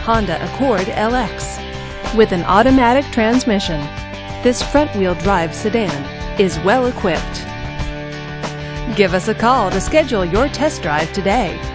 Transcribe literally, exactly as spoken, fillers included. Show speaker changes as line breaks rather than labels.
Honda Accord L X. With an automatic transmission, this front-wheel drive sedan is well equipped. Give us a call to schedule your test drive today.